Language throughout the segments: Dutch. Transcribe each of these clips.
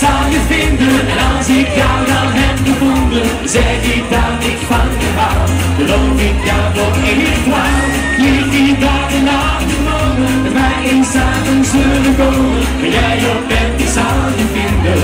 zal je vinden. En als ik jou dan heb gevonden, zeg ik dat ik van je hou. Geloof ik jou voor eeuwig trouw. Lief die dagen na de morgen, met mij eens samen zullen komen. Waar jij op bent, ik zal je vinden.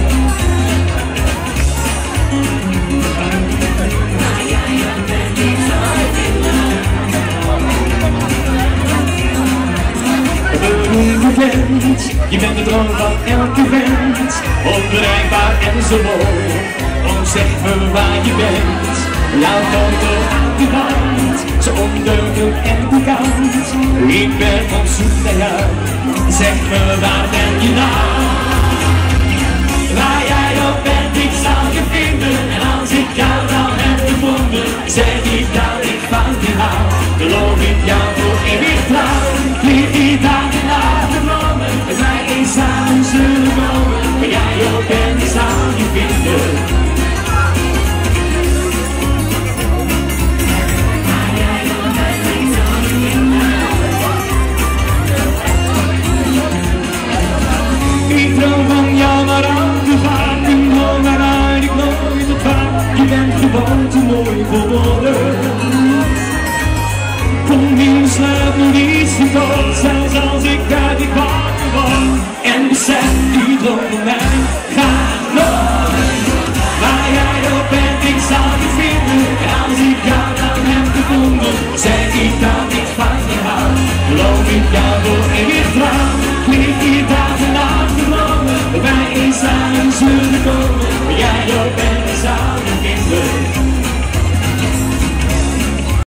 Je bent de droom van elke vent, onbereikbaar en zo mooi. Oh, zeg me waar je bent, jouw foto aan de wand, zo ondeugend en bekend. Ik ben op zoek naar jou, zeg me waar ben je nou? Waar jij op bent, ik zal je vinden. En als ik jou dan heb gevonden, zeg ik dat ik van je hou. Geloof ik jou voor eeuwig trouw. Lief die dagen na de morgen, met mij eens samen zullen komen. Waar jij op bent, ik zal je vinden. Waar jij op bent, ik zal je vinden. Ik droom van jou maar al te vaak, en droom waaruit ik nooit op vaak. Je bent gewoon te mooi voor woorden. Kom hier, sluit nog iets te kort, zelfs als ik uit die wakker word. En besef, die droom van mij gaat nooit. Waar jij op bent, ik zal je vinden. En als ik jou dan heb gevonden, zeg ik dat ik van je hou. Geloof ik jou voor eeuwig trouw. Lief die dagen na de morgen, wij eens samen zullen